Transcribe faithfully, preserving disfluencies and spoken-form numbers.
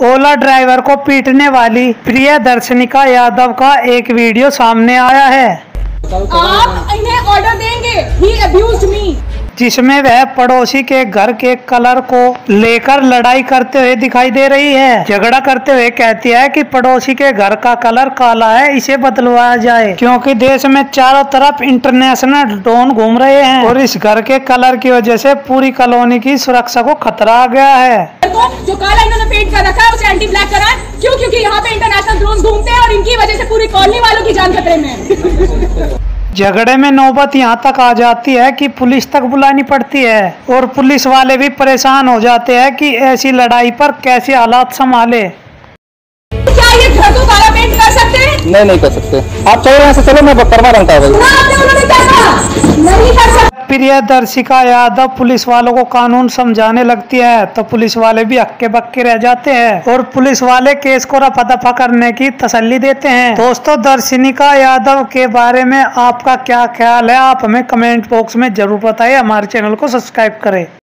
ओला driver को पीटने वाली प्रियदर्शिका यादव का एक वीडियो सामने आया है। आप इन्हें ऑर्डर देंगे, ही अब्यूज्ड मी, जिसमें वह पड़ोसी के घर के कलर को लेकर लड़ाई करते हुए दिखाई दे रही है। झगड़ा करते हुए कहती है कि पड़ोसी के घर का कलर काला है, इसे बदलवाया जाए, क्योंकि देश में चारों तरफ इंटरनेशनल ड्रोन घूम रहे हैं और इस घर के कलर की वजह से पूरी कॉलोनी की सुरक्षा को खतरा आ गया है। जो काला इन्होंने पेंट कर रखा है उसे एंटी ब्लैक करा, क्यों? क्योंकि यहाँ पे इंटरनेशनल ड्रोन घूमते हैं और इनकी वजह से पूरी कॉलोनी वालों की जान खतरे में है। झगड़े में नौबत यहाँ तक आ जाती है कि पुलिस तक बुलानी पड़ती है और पुलिस वाले भी परेशान हो जाते हैं कि ऐसी लड़ाई पर कैसे हालात संभाले। क्या ये घर को काला पेंट कर सकते हैं? नहीं नहीं कर सकते। आप चलो यहाँ से, चलो मैं करवा रहा हूँ। नहीं कर सकते। प्रियदर्शिका यादव पुलिस वालों को कानून समझाने लगती है तो पुलिस वाले भी हक्के बक्के रह जाते हैं और पुलिस वाले केस को रफा दफा करने की तसल्ली देते हैं। दोस्तों, दर्शिका यादव के बारे में आपका क्या ख्याल है? आप हमें कमेंट बॉक्स में जरूर बताइए। हमारे चैनल को सब्सक्राइब करें।